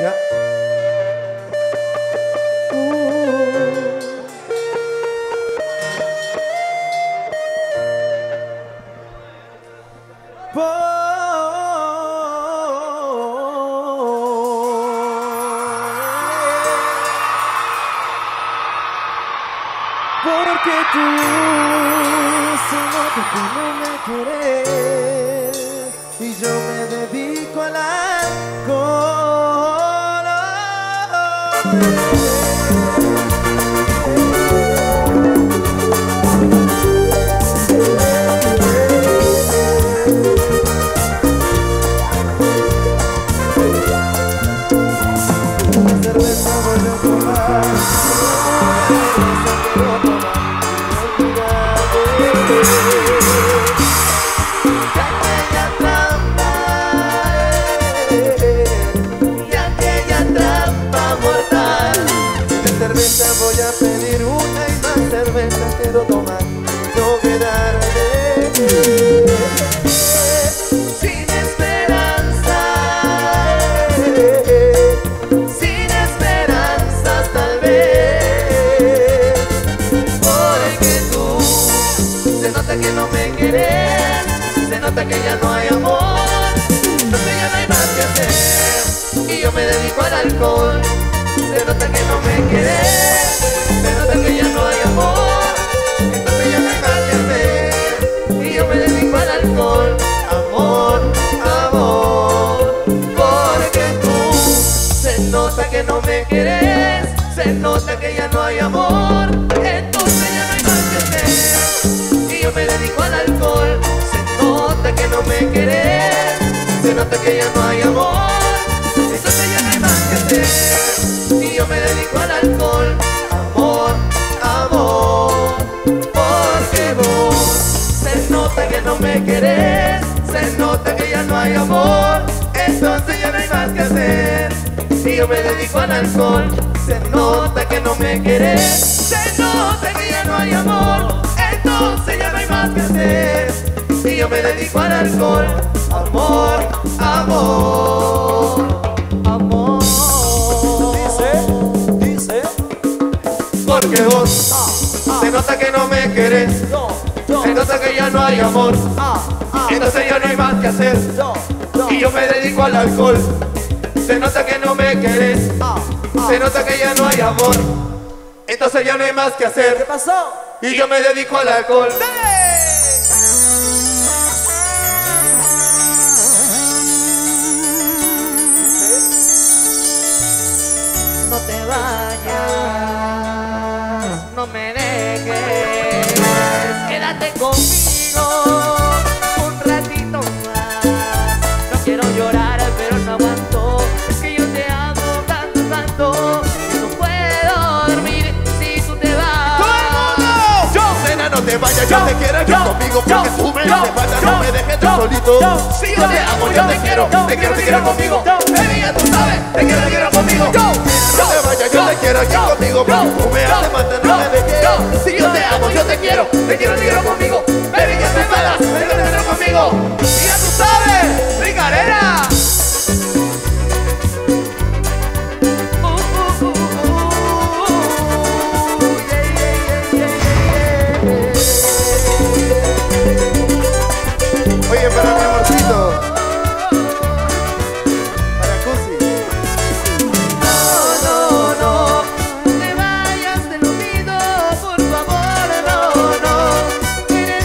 Ya. Porque tú se nota que no me quieres y yo me dedico al alcohol. Una cerveza voy a tomar. Voy a pedir una y más cerveza quiero tomar, no quedarme sin esperanza, sin esperanzas tal vez, porque tú se nota que no me quieres, se nota que ya no hay amor, entonces ya no hay más que hacer y yo me dedico al alcohol. Se nota que no me quieres, se nota que ya no hay amor, entonces ya no hay más que hacer y yo me dedico al alcohol. Amor, amor, porque tú se nota que no me quieres, se nota que ya no hay amor, entonces ya no hay más que hacer y yo me dedico al alcohol. Se nota que no me quieres, se nota que ya no hay amor, entonces ya no hay más que hacer y yo me dedico al alcohol. Amor, amor, porque vos se nota que no me querés, se nota que ya no hay amor, entonces ya no hay más que hacer y yo me dedico al alcohol. Se nota que no me querés, se nota que ya no hay amor, entonces ya no hay más que hacer y yo me dedico al alcohol. Amor, amor, amor. Porque vos se nota que no me querés, se nota que ya no hay amor, entonces ya no hay más que hacer y yo me dedico al alcohol. Se nota que no me querés, se nota que ya no hay amor, entonces ya no hay más que hacer. ¿Qué pasó? Y yo me dedico al alcohol. No te vayas, no me dejes, quédate conmigo un ratito más. No quiero llorar, pero no aguanto, es que yo te amo tanto, tanto, que no puedo dormir si tú te vas. ¡Todo el mundo! Yo, nena, no te vayas, yo te quiero aquí conmigo, porque tú me haces falta, no me dejes tú solito. Si yo te amo, yo te quiero conmigo. Baby, ya tú sabes, te quiero conmigo. No te vayas, yo te quiero aquí conmigo, porque tú me haces falta, no me dejes. Si yo te amo, yo te quiero conmigo. Baby, ya te malas, te quiero conmigo. Y ya tú sabes, ricarera. Oye, para mi amorcito, para Cusi. No, no te vayas, te lo pido, por favor, no, no. Eres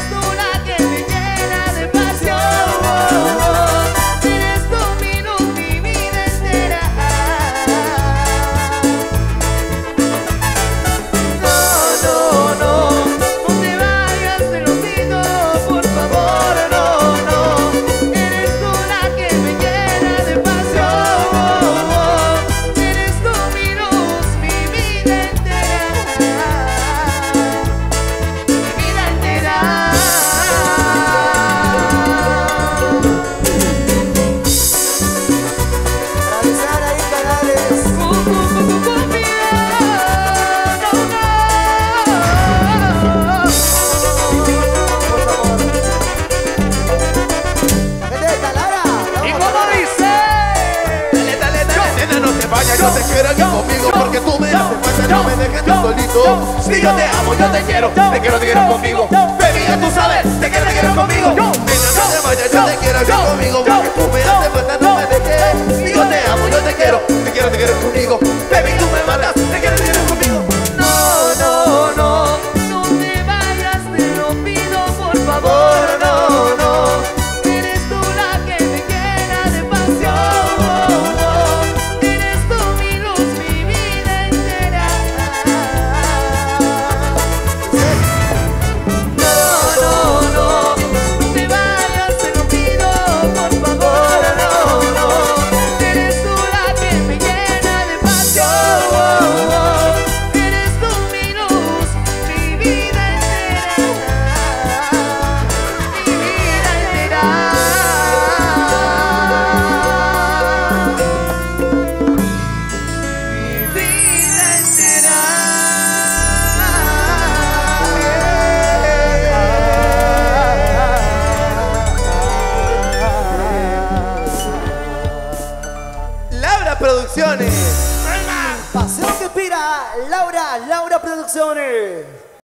tú. Si yo te amo, yo te quiero conmigo. Baby, ya tú sabes, te quiero conmigo. Mira, no te vayas, yo te quiero conmigo. Porque tú me haces falta, no me dejes. Si yo te amo, yo te quiero conmigo. Baby, tú me matas, te quiero conmigo. No, no, no, no te vayas, te lo pido por favor, no, no. Eres tú la que me llena de pasión. Eres tú mi luz, mi vida entera. No, no, no, no te vayas, te lo pido por favor, no, no. Eres tú la que me llena de pasión. Eres tú mi luz, mi vida entera. Mi vida entera. Mi vida entera. Laura Producciones. Paseo que inspira, Laura Producciones.